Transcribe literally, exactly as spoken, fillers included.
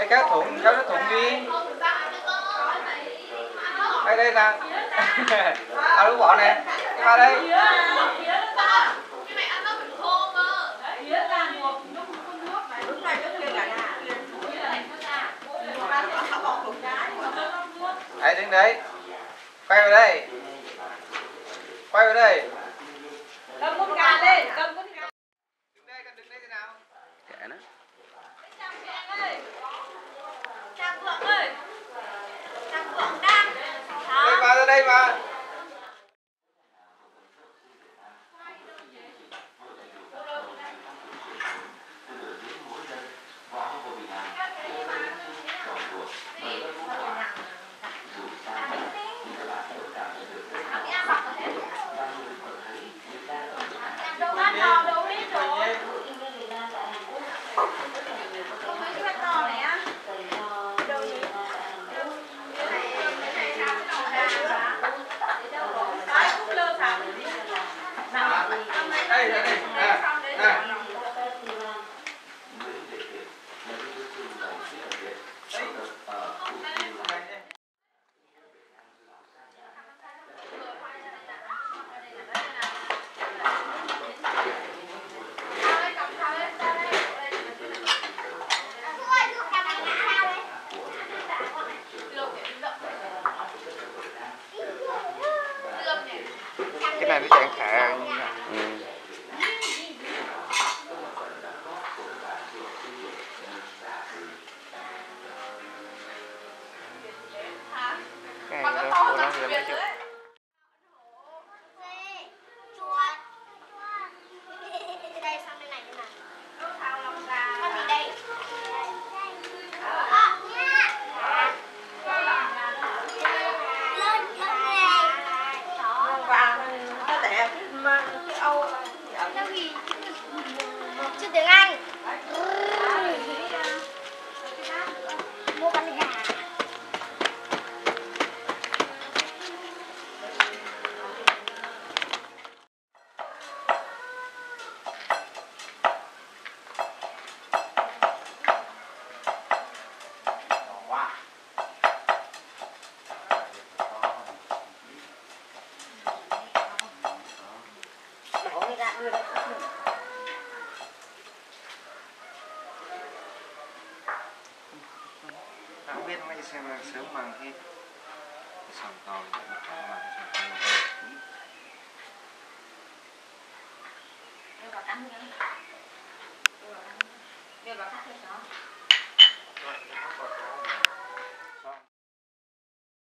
Mày kéo thủng, kéo nó thủng đi. Đây đây nè. À lúc bỏ nè. Qua đây. Đấy đứng đấy. Quay vào đây. Quay vào đây. Cầm con gà lên, cầm con gà. Đứng đây, con đứng đây thế nào? Kệ nó. Chàng Phượng ơi. Chàng Phượng ơi. Chàng Phượng đang. Đây mà, ra đây mà. Đây, đây, đây. À, à. Cái này nó dạng khả. Ừ. Cái này nó khô nó thì mấy chục. Chữ tiếng Anh. Mua con gà. Không biết ngay xem là sớm bằng cái sòng tàu để mà có bằng sòng tàu này. Đưa vào cắn nhá. Đưa vào cắt hết đó.